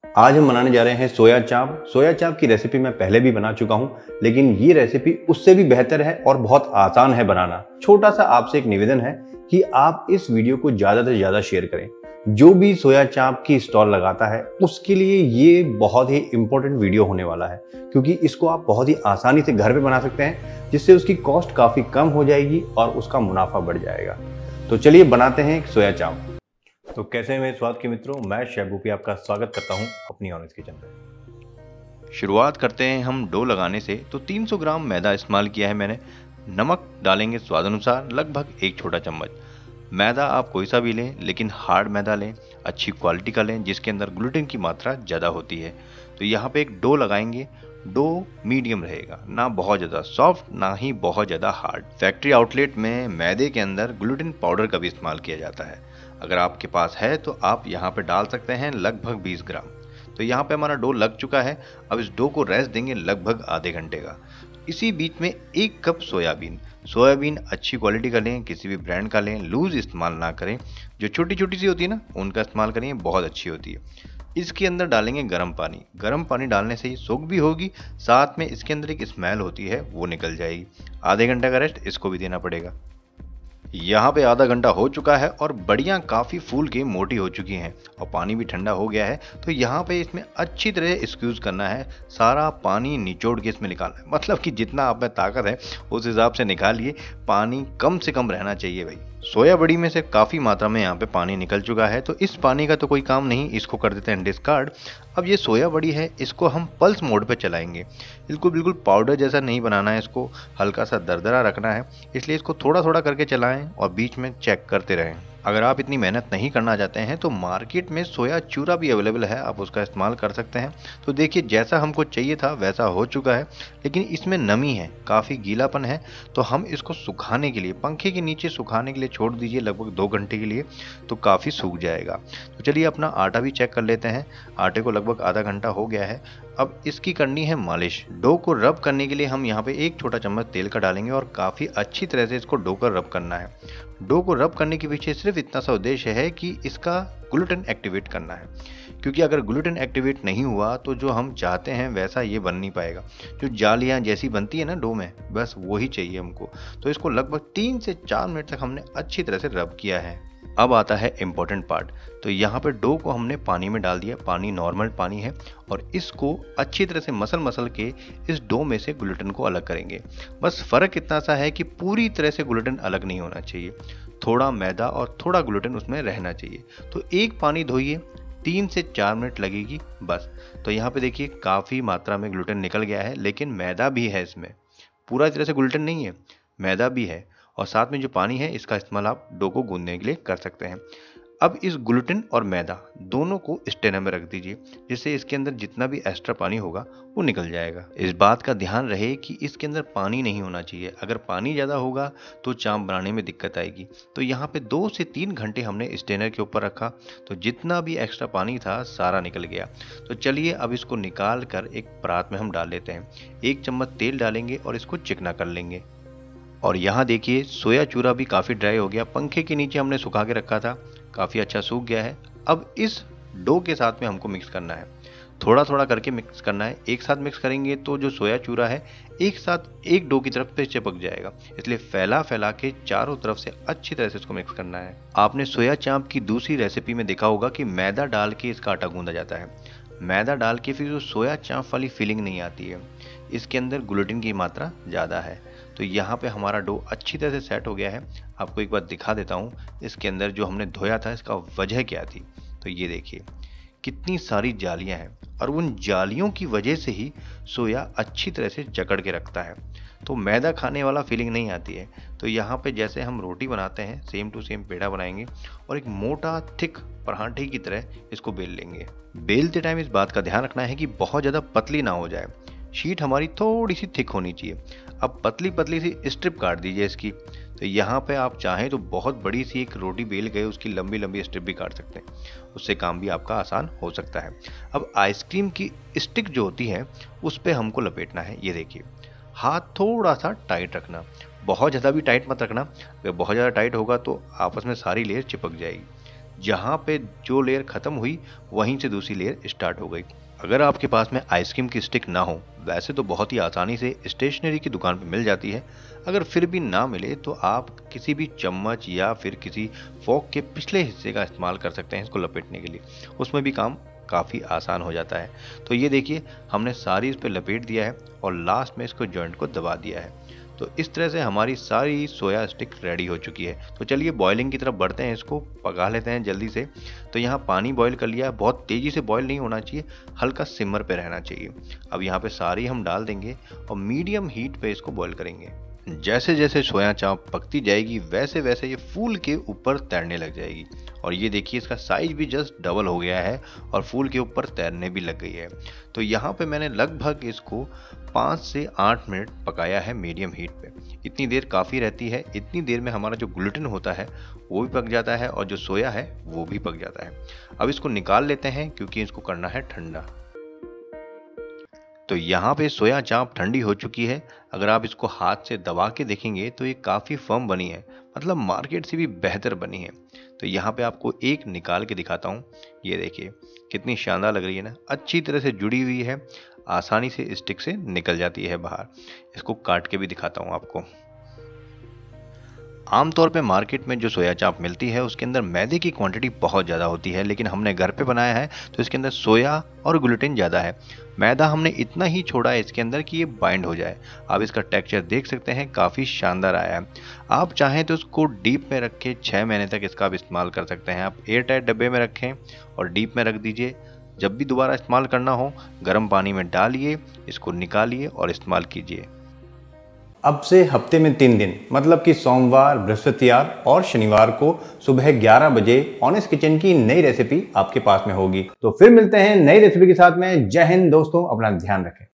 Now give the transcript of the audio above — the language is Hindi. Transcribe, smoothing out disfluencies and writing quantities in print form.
आज हम बनाने जा रहे हैं सोया चाप। सोया चाप की रेसिपी मैं पहले भी बना चुका हूं, लेकिन ये रेसिपी उससे भी बेहतर है और बहुत आसान है बनाना। छोटा सा आपसे एक निवेदन है कि आप इस वीडियो को ज्यादा से ज्यादा शेयर करें। जो भी सोया चाप की स्टॉल लगाता है उसके लिए ये बहुत ही इंपॉर्टेंट वीडियो होने वाला है, क्योंकि इसको आप बहुत ही आसानी से घर पे बना सकते हैं, जिससे उसकी कॉस्ट काफी कम हो जाएगी और उसका मुनाफा बढ़ जाएगा। तो चलिए बनाते हैं सोया चाप। तो कैसे हैं मेरे स्वाद के मित्रों, मैं शेफ भूपी आपका स्वागत करता हूं अपनी ऑनेस्ट किचन पे। शुरुआत करते हैं हम डो लगाने से। तो 300 ग्राम मैदा इस्तेमाल किया है मैंने। नमक डालेंगे स्वाद अनुसार, लगभग 1 छोटा चम्मच। मैदा आप कोई सा भी लें, लेकिन हार्ड मैदा लें, अच्छी क्वालिटी का लें जिसके अंदर ग्लूटेन की मात्रा ज़्यादा होती है। तो यहाँ पे एक डो लगाएंगे। डो मीडियम रहेगा, ना बहुत ज़्यादा सॉफ्ट ना ही बहुत ज़्यादा हार्ड। फैक्ट्री आउटलेट में मैदे के अंदर ग्लूटेन पाउडर का भी इस्तेमाल किया जाता है। अगर आपके पास है तो आप यहाँ पे डाल सकते हैं लगभग 20 ग्राम। तो यहाँ पे हमारा डो लग चुका है। अब इस डो को रेस्ट देंगे लगभग आधे घंटे का। इसी बीच में 1 कप सोयाबीन। सोयाबीन अच्छी क्वालिटी का लें, किसी भी ब्रांड का लें, लूज इस्तेमाल ना करें। जो छोटी छोटी सी होती है ना, उनका इस्तेमाल करें, बहुत अच्छी होती है। इसके अंदर डालेंगे गर्म पानी। गर्म पानी डालने से ये सोख भी होगी, साथ में इसके अंदर एक स्मेल होती है वो निकल जाएगी। आधे घंटे का रेस्ट इसको भी देना पड़ेगा। यहाँ पे आधा घंटा हो चुका है और बड़ियाँ काफ़ी फूल के मोटी हो चुकी हैं और पानी भी ठंडा हो गया है। तो यहाँ पे इसमें अच्छी तरह स्क्यूज करना है, सारा पानी निचोड़ के इसमें निकालना है। मतलब कि जितना आप में ताकत है उस हिसाब से निकालिए, पानी कम से कम रहना चाहिए भाई। सोया बड़ी में से काफ़ी मात्रा में यहाँ पे पानी निकल चुका है, तो इस पानी का तो कोई काम नहीं, इसको कर देते हैं डिस्कार्ड। अब ये सोया बड़ी है, इसको हम पल्स मोड पे चलाएंगे। इसको बिल्कुल पाउडर जैसा नहीं बनाना है, इसको हल्का सा दरदरा रखना है, इसलिए इसको थोड़ा थोड़ा करके चलाएं और बीच में चेक करते रहें। अगर आप इतनी मेहनत नहीं करना चाहते हैं तो मार्केट में सोया चूरा भी अवेलेबल है, आप उसका इस्तेमाल कर सकते हैं। तो देखिए जैसा हमको चाहिए था वैसा हो चुका है, लेकिन इसमें नमी है, काफ़ी गीलापन है। तो हम इसको सुखाने के लिए पंखे के नीचे सुखाने के लिए छोड़ दीजिए लगभग 2 घंटे के लिए, तो काफ़ी सूख जाएगा। तो चलिए अपना आटा भी चेक कर लेते हैं। आटे को लगभग आधा घंटा हो गया है। अब इसकी करनी है मालिश। डो को रब करने के लिए हम यहाँ पे 1 छोटा चम्मच तेल का डालेंगे और काफ़ी अच्छी तरह से इसको डो को रब करना है। डो को रब करने के पीछे सिर्फ इतना सा उद्देश्य है कि इसका ग्लूटेन एक्टिवेट करना है, क्योंकि अगर ग्लूटेन एक्टिवेट नहीं हुआ तो जो हम चाहते हैं वैसा ये बन नहीं पाएगा। जो जालियाँ जैसी बनती है ना डो में, बस वही चाहिए हमको। तो इसको लगभग 3 से 4 मिनट तक हमने अच्छी तरह से रब किया है। अब आता है इम्पोर्टेंट पार्ट। तो यहाँ पे डो को हमने पानी में डाल दिया, पानी नॉर्मल पानी है, और इसको अच्छी तरह से मसल मसल के इस डो में से ग्लूटेन को अलग करेंगे। बस फ़र्क इतना सा है कि पूरी तरह से ग्लूटेन अलग नहीं होना चाहिए, थोड़ा मैदा और थोड़ा ग्लूटेन उसमें रहना चाहिए। तो एक पानी धोइए, 3 से 4 मिनट लगेगी बस। तो यहाँ पे देखिए काफ़ी मात्रा में ग्लूटेन निकल गया है, लेकिन मैदा भी है इसमें, पूरा तरह से ग्लूटेन नहीं है, मैदा भी है। और साथ में जो पानी है इसका इस्तेमाल आप डो को गूंदने के लिए कर सकते हैं। अब इस ग्लूटेन और मैदा दोनों को स्टेनर में रख दीजिए, जिससे इसके अंदर जितना भी एक्स्ट्रा पानी होगा वो निकल जाएगा। इस बात का ध्यान रहे कि इसके अंदर पानी नहीं होना चाहिए, अगर पानी ज़्यादा होगा तो चाप बनाने में दिक्कत आएगी। तो यहाँ पे 2 से 3 घंटे हमने स्टेनर के ऊपर रखा, तो जितना भी एक्स्ट्रा पानी था सारा निकल गया। तो चलिए अब इसको निकाल कर एक परात में हम डाल लेते हैं। 1 चम्मच तेल डालेंगे और इसको चिकना कर लेंगे। और यहाँ देखिए सोया चूरा भी काफ़ी ड्राई हो गया, पंखे के नीचे हमने सुखा के रखा था, काफ़ी अच्छा सूख गया है। अब इस डो के साथ में हमको मिक्स करना है, थोड़ा थोड़ा करके मिक्स करना है। एक साथ मिक्स करेंगे तो जो सोया चूरा है एक साथ एक डो की तरफ पे चिपक जाएगा, इसलिए फैला फैला के चारों तरफ से अच्छी तरह से इसको मिक्स करना है। आपने सोया चाप की दूसरी रेसिपी में देखा होगा कि मैदा डाल के इसका आटा गूंदा जाता है। मैदा डाल के फिर जो सोया चाप वाली फीलिंग नहीं आती है, इसके अंदर ग्लूटेन की मात्रा ज़्यादा है। तो यहाँ पे हमारा डो अच्छी तरह से सेट हो गया है। आपको एक बार दिखा देता हूँ, इसके अंदर जो हमने धोया था इसका वजह क्या थी। तो ये देखिए कितनी सारी जालियाँ हैं, और उन जालियों की वजह से ही सोया अच्छी तरह से जकड़ के रखता है, तो मैदा खाने वाला फीलिंग नहीं आती है। तो यहाँ पे जैसे हम रोटी बनाते हैं सेम टू सेम पेड़ा बनाएंगे और एक मोटा थिक पराठे की तरह इसको बेल लेंगे। बेलते टाइम इस बात का ध्यान रखना है कि बहुत ज़्यादा पतली ना हो जाए, शीट हमारी थोड़ी सी थिक होनी चाहिए। अब पतली पतली सी स्ट्रिप काट दीजिए इसकी। तो यहाँ पे आप चाहें तो बहुत बड़ी सी एक रोटी बेल गए उसकी लंबी लंबी स्ट्रिप भी काट सकते हैं, उससे काम भी आपका आसान हो सकता है। अब आइसक्रीम की स्टिक जो होती है उस पर हमको लपेटना है। ये देखिए हाथ थोड़ा सा टाइट रखना, बहुत ज़्यादा भी टाइट मत रखना, अगर बहुत ज़्यादा टाइट होगा तो आपस में सारी लेयर चिपक जाएगी। जहाँ पे जो लेयर ख़त्म हुई वहीं से दूसरी लेयर स्टार्ट हो गई। अगर आपके पास में आइसक्रीम की स्टिक ना हो, वैसे तो बहुत ही आसानी से स्टेशनरी की दुकान पे मिल जाती है। अगर फिर भी ना मिले तो आप किसी भी चम्मच या फिर किसी फोक के पिछले हिस्से का इस्तेमाल कर सकते हैं इसको लपेटने के लिए, उसमें भी काम काफ़ी आसान हो जाता है। तो ये देखिए हमने सारी इस पर लपेट दिया है और लास्ट में इसको जॉइंट को दबा दिया है। तो इस तरह से हमारी सारी सोया स्टिक रेडी हो चुकी है। तो चलिए बॉइलिंग की तरफ बढ़ते हैं, इसको पका लेते हैं जल्दी से। तो यहाँ पानी बॉईल कर लिया है, बहुत तेज़ी से बॉईल नहीं होना चाहिए, हल्का सिमर पे रहना चाहिए। अब यहाँ पे सारी हम डाल देंगे और मीडियम हीट पे इसको बॉईल करेंगे। जैसे जैसे सोया चाप पकती जाएगी वैसे वैसे ये फूल के ऊपर तैरने लग जाएगी। और ये देखिए इसका साइज भी जस्ट डबल हो गया है और फूल के ऊपर तैरने भी लग गई है। तो यहाँ पे मैंने लगभग इसको 5 से 8 मिनट पकाया है मीडियम हीट पे। इतनी देर काफ़ी रहती है, इतनी देर में हमारा जो ग्लूटेन होता है वो भी पक जाता है और जो सोया है वो भी पक जाता है। अब इसको निकाल लेते हैं क्योंकि इसको करना है ठंडा। तो यहाँ पे सोया चाप ठंडी हो चुकी है। अगर आप इसको हाथ से दबा के देखेंगे तो ये काफ़ी फर्म बनी है, मतलब मार्केट से भी बेहतर बनी है। तो यहाँ पे आपको एक निकाल के दिखाता हूँ। ये देखिए कितनी शानदार लग रही है ना, अच्छी तरह से जुड़ी हुई है, आसानी से स्टिक से निकल जाती है बाहर। इसको काट के भी दिखाता हूँ आपको। आमतौर पे मार्केट में जो सोया चाप मिलती है उसके अंदर मैदे की क्वांटिटी बहुत ज़्यादा होती है, लेकिन हमने घर पे बनाया है तो इसके अंदर सोया और ग्लूटेन ज़्यादा है। मैदा हमने इतना ही छोड़ा है इसके अंदर कि ये बाइंड हो जाए। आप इसका टेक्सचर देख सकते हैं, काफ़ी शानदार आया है। आप चाहें तो इसको डीप में रख के 6 महीने तक इसका आप इस्तेमाल कर सकते हैं। आप एयर टाइट डब्बे में रखें और डीप में रख दीजिए। जब भी दोबारा इस्तेमाल करना हो गर्म पानी में डालिए, इसको निकालिए और इस्तेमाल कीजिए। अब से हफ्ते में 3 दिन, मतलब कि सोमवार, बृहस्पतिवार और शनिवार को सुबह 11 बजे ऑनेस्ट किचन की नई रेसिपी आपके पास में होगी। तो फिर मिलते हैं नई रेसिपी के साथ में। जय हिंद दोस्तों, अपना ध्यान रखें।